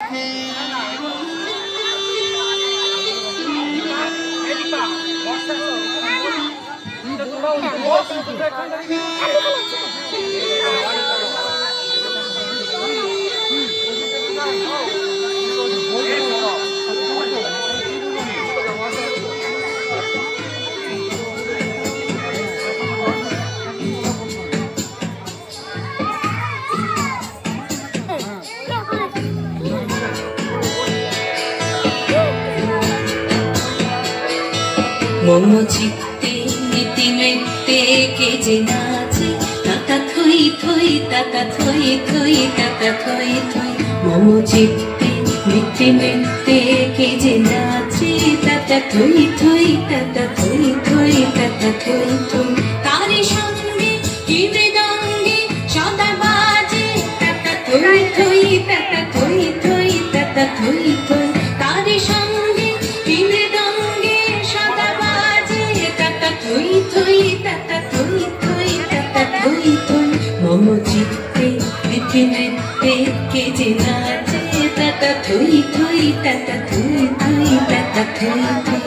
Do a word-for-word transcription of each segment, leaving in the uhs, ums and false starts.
মম চিত্তে নীতি নৃত্যে কে যে নাচে তাতা থই থই তাতা থই থই তাতা থই থই মম চিত্তে নীতি নৃত্যে কে যে নাচে তাতা থই থই তাতা থই থই তাতা থই থই তারি সঙ্গে কি মৃদঙ্গে সদা বাজে তাতা থই থই তাতা থই থই তাতা থই থই তারি সঙ্গে কি মৃদঙ্গে সদা বাজে তাতা থই থই তাতা থই থই তাতা থই থই মম চিত্তে নীতি নৃত্যে কে যে নাচে তাতা থই থই তাতা থই থই তাতা থই থই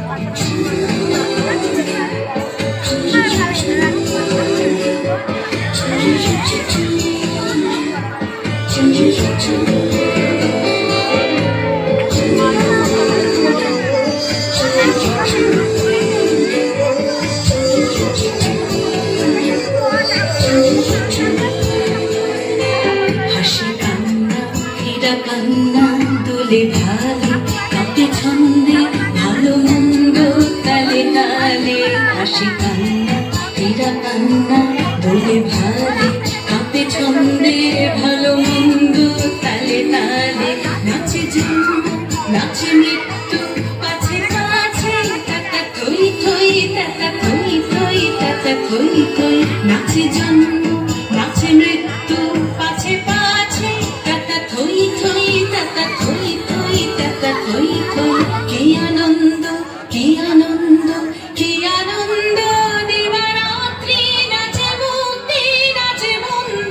হাসি কান্না হীরা কান্না দোলে ঢালে কাঁপে ছন্দে ভালো মন্দ তালে তালে হাসি কান্না হীরা কান্না দোলে ভালে কাঁপে ছন্দে ভালো মন্দ তালে তালে নাচে জন্ম নাচে মৃত্যু পাছে পাছে তাতা থই থই তাতা থই থই তাতা থই থই নাচে জন্ম নাচে মৃত্যু পাছে পাছে তাতা থই থই তাতা থই থই তাতা থই থই কি আনন্দ কি আনন্দ কি আনন্দ দিবারাত্রি নাচে মুক্তি নাচে বন্ধ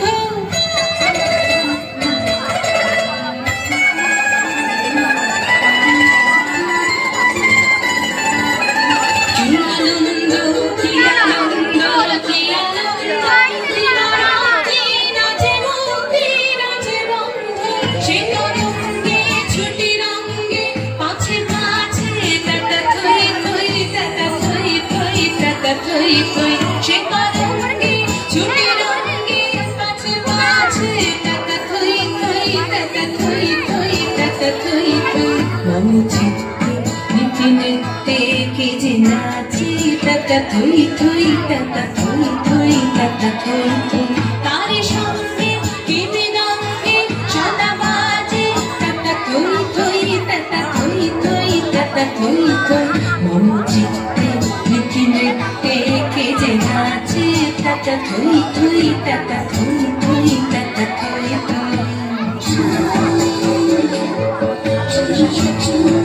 কি আনন্দ কি আনন্দ কি আনন্দ দিবারাত্রি নাচে মুক্তি নাচে বন্ধ সে তরঙ্গে ছুটি রঙ্গে পাছে পাছে তাতা থই থই তাতা থই থই তাতা থই থই সে তরঙ্গে ছুটি রঙ্গে পাছে পাছে তাতা থই থই তাতা থই থই তাতা থই থই মম চিত্তে নীতি নৃত্যে কে যে নাচে তাতা থই থই তাতা থই থই তাতা থই থই তারি সঙ্গে কি মৃদঙ্গে সদা বাজে তাতা থই থই তাতা থই থই তাতা থই থই মম চিত্তে নীতি নৃত্যে কে যে নাচে তাতা থই থই তাতা থই থই তাতা থই থই